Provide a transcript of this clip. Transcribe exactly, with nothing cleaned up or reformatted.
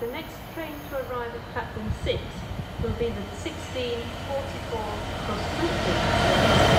the next train to arrive at platform six will be the sixteen forty-four cross country.